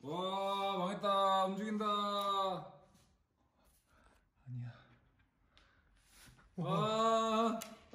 와, 망했다. 움직인다. 아니야. 와,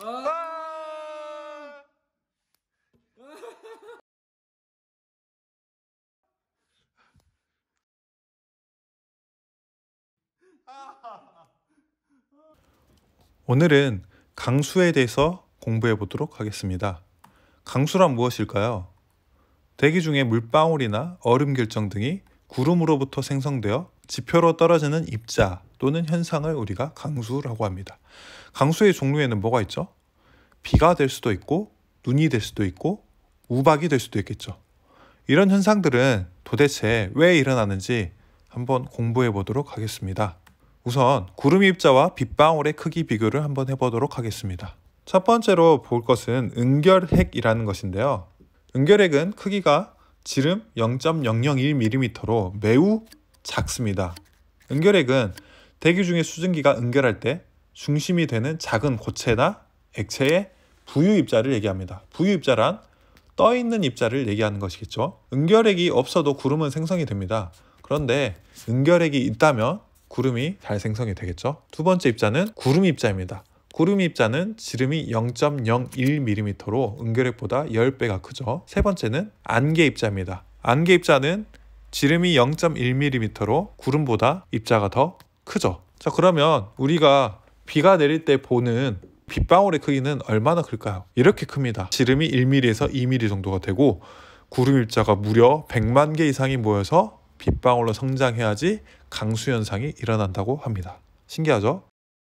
오늘은 강수에 대해서 공부해 보도록 하겠습니다. 강수란 무엇일까요? 대기 중에 물방울이나 얼음 결정 등이 구름으로부터 생성되어 지표로 떨어지는 입자 또는 현상을 우리가 강수라고 합니다. 강수의 종류에는 뭐가 있죠? 비가 될 수도 있고 눈이 될 수도 있고 우박이 될 수도 있겠죠. 이런 현상들은 도대체 왜 일어나는지 한번 공부해 보도록 하겠습니다. 우선 구름 입자와 빗방울의 크기 비교를 한번 해보도록 하겠습니다. 첫 번째로 볼 것은 은결핵이라는 것인데요. 은결핵은 크기가 지름 0.001mm로 매우 작습니다. 은결핵은 대기 중에 수증기가 은결할 때 중심이 되는 작은 고체나 액체의 부유 입자를 얘기합니다. 부유 입자란 떠있는 입자를 얘기하는 것이겠죠. 은결핵이 없어도 구름은 생성이 됩니다. 그런데 은결핵이 있다면 구름이 잘 생성이 되겠죠. 두 번째 입자는 구름 입자입니다. 구름 입자는 지름이 0.01mm로 은결핵보다 10배가 크죠. 세 번째는 안개 입자입니다. 안개 입자는 지름이 0.1mm로 구름보다 입자가 더 크죠. 자, 그러면 우리가 비가 내릴 때 보는 빗방울의 크기는 얼마나 클까요? 이렇게 큽니다. 지름이 1mm에서 2mm 정도가 되고 구름 입자가 무려 100만 개 이상이 모여서 빗방울로 성장해야지 강수 현상이 일어난다고 합니다. 신기하죠?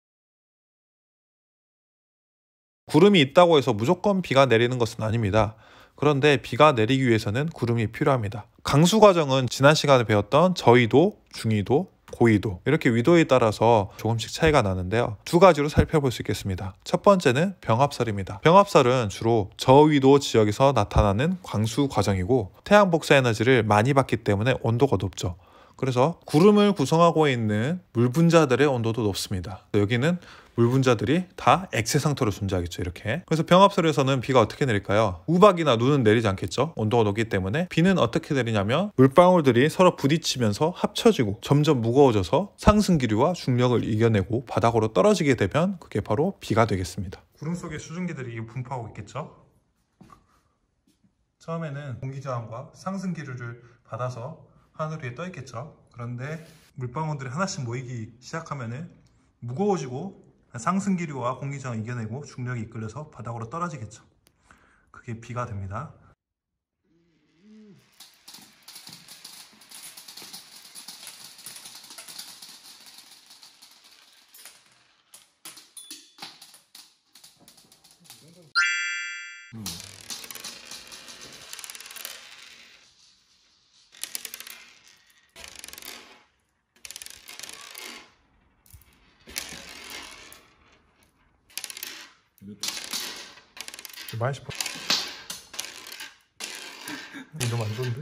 구름이 있다고 해서 무조건 비가 내리는 것은 아닙니다. 그런데 비가 내리기 위해서는 구름이 필요합니다. 강수 과정은 지난 시간에 배웠던 저위도, 중위도, 고위도 이렇게 위도에 따라서 조금씩 차이가 나는데요. 두 가지로 살펴볼 수 있겠습니다. 첫 번째는 병합설입니다. 병합설은 주로 저위도 지역에서 나타나는 강수 과정이고 태양 복사 에너지를 많이 받기 때문에 온도가 높죠. 그래서 구름을 구성하고 있는 물 분자들의 온도도 높습니다. 여기는 물 분자들이 다 액체 상태로 존재하겠죠. 이렇게. 그래서 병합설에서는 비가 어떻게 내릴까요? 우박이나 눈은 내리지 않겠죠. 온도가 높기 때문에. 비는 어떻게 내리냐면 물방울들이 서로 부딪히면서 합쳐지고 점점 무거워져서 상승기류와 중력을 이겨내고 바닥으로 떨어지게 되면 그게 바로 비가 되겠습니다. 구름 속에 수증기들이 분포하고 있겠죠. 처음에는 공기저항과 상승기류를 받아서 하늘 위에 떠 있겠죠. 그런데 물방울들이 하나씩 모이기 시작하면은 무거워지고 상승기류와 공기저항을 이겨내고 중력이 이끌려서 바닥으로 떨어지겠죠. 그게 비가 됩니다. 많이 싶어. 너무 안 좋은데?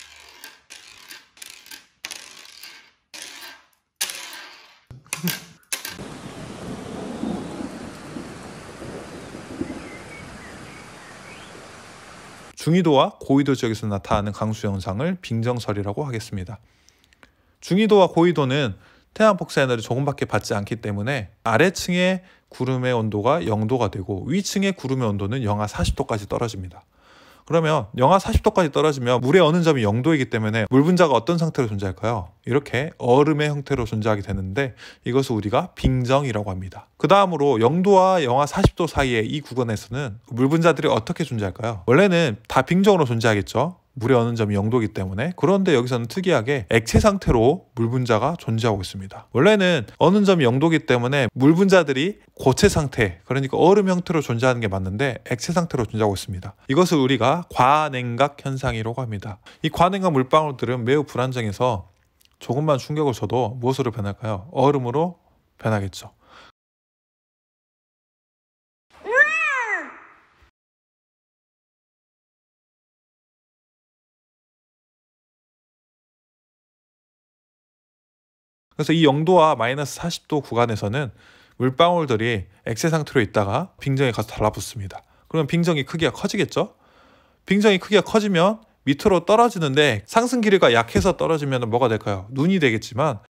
중위도와 고위도 지역에서 나타나는 강수 현상을 빙정설이라고 하겠습니다. 중위도와 고위도는 태양 복사 에너지를 조금밖에 받지 않기 때문에 아래층의 구름의 온도가 0도가 되고 위층의 구름의 온도는 영하 40도까지 떨어집니다. 그러면 영하 40도까지 떨어지면 물의 어느 점이 0도이기 때문에 물 분자가 어떤 상태로 존재할까요? 이렇게 얼음의 형태로 존재하게 되는데 이것을 우리가 빙정이라고 합니다. 그 다음으로 0도와 영하 40도 사이의 이 구간에서는 물 분자들이 어떻게 존재할까요? 원래는 다 빙정으로 존재하겠죠. 물의 어느 점이 0도이기 때문에. 그런데 여기서는 특이하게 액체 상태로 물 분자가 존재하고 있습니다. 원래는 어느 점이 0도이기 때문에 물 분자들이 고체 상태, 그러니까 얼음 형태로 존재하는 게 맞는데 액체 상태로 존재하고 있습니다. 이것을 우리가 과냉각 현상이라고 합니다. 이 과냉각 물방울들은 매우 불안정해서 조금만 충격을 줘도 무엇으로 변할까요? 얼음으로 변하겠죠. 그래서 이 0도와 마이너스 40도 구간에서는 물방울들이 액체 상태로 있다가 빙정에 가서 달라붙습니다. 그러면 빙정이 크기가 커지겠죠? 빙정이 크기가 커지면 밑으로 떨어지는데 상승 기류가 약해서 떨어지면 뭐가 될까요? 눈이 되겠지만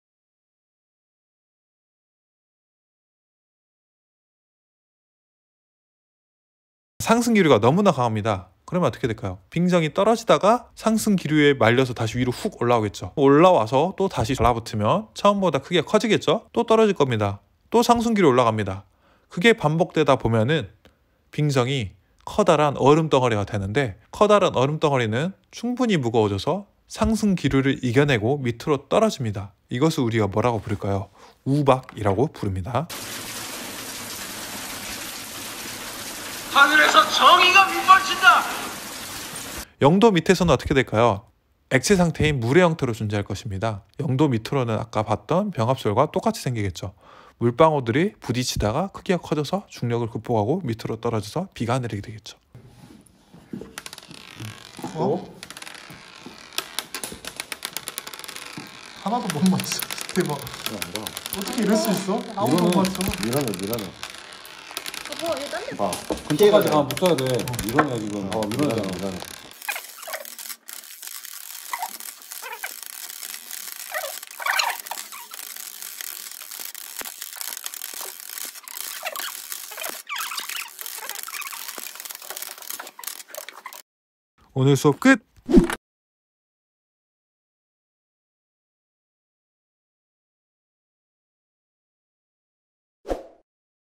상승 기류가 너무나 강합니다. 그러면 어떻게 될까요? 빙정이 떨어지다가 상승 기류에 말려서 다시 위로 훅 올라오겠죠. 올라와서 또 다시 달라붙으면 처음보다 크게 커지겠죠. 또 떨어질 겁니다. 또 상승 기류 올라갑니다. 그게 반복되다 보면은 빙정이 커다란 얼음 덩어리가 되는데, 커다란 얼음 덩어리는 충분히 무거워져서 상승 기류를 이겨내고 밑으로 떨어집니다. 이것을 우리가 뭐라고 부를까요? 우박이라고 부릅니다. 하늘에서 정의가 빗발친다. 0도 밑에서는 어떻게 될까요? 액체 상태인 물의 형태로 존재할 것입니다. 0도 밑으로는 아까 봤던 병합설과 똑같이 생기겠죠. 물방울들이 부딪히다가 크기가 커져서 중력을 극복하고 밑으로 떨어져서 비가 내리게 되겠죠. 하나도 못 맞춰. 대박. 어떻게 이럴 수 있어? 아무도 못 맞춰. 밀어내. 뭐 이거 딴데 봐. 근처까지 붙어야 돼. 밀어내야 지금. 밀어내잖아. 오늘 수업 끝!